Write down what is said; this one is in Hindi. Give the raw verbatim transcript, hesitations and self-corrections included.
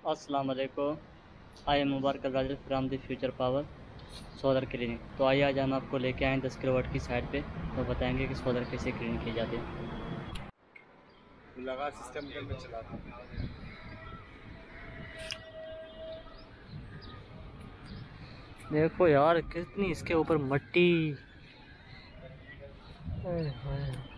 अस्सलाम वालेकुम। I am Mubarak Raja from the future power solar clinic. तो आइए आज हम आपको लेके आए दस किलोवाट की साइड पे, तो बताएंगे कि सोलर कैसे क्लीनिक की जाती है। लगा सिस्टम के मैं चलाता हूँ। देखो यार कितनी इसके ऊपर मट्टी।